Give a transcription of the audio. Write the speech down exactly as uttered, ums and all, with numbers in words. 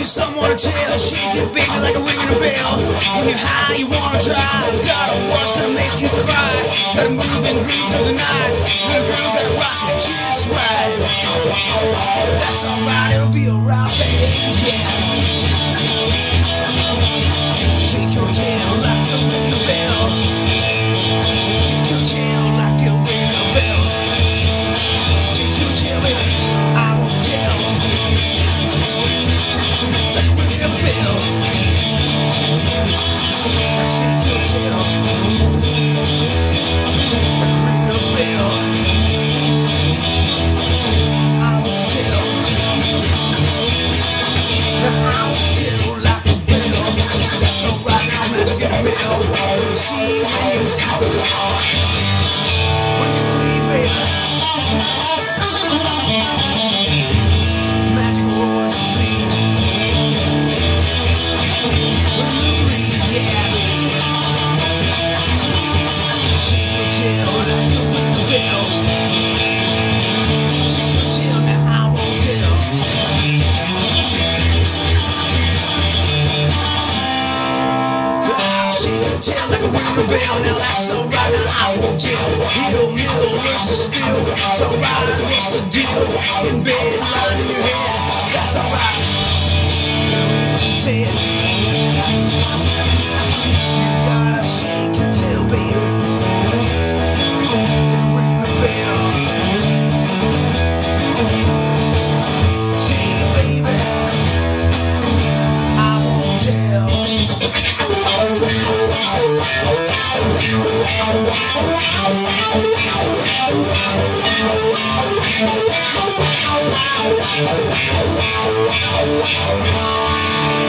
someone to tell. Shake it, baby, like a ringing a bell. When you're high, you wanna drive. Got a watch gonna make you cry. Gotta move and groove through the night. Little girl, gotta rock it just right. That's alright, it'll be alright, baby. Yeah. Shake your tail like a ringing a bell. Shake your tail like a ringing a bell. Shake your tail, baby. I won't tell. Like a ringing a bell. I shake your tail. Like a ringing a bell. I won't tell. Now I won't tell like a bell. That's alright, now magic in a bell. When you see, when you feel, when you believe, baby. Magic was sleep. When you believe, yeah, baby. Shake your tail like a ringing bell. Shake your tail, now I won't tell. Ah, shake your tail like a ringing bell. Now that's alright, now I won't tell. Heel, mill, where's the spill? It's alright, what's the deal? In bed, lying in your head. That's alright. What she said. You gotta shake your tail, baby. And ring the bell. Shake it, baby. I won't tell. Wow.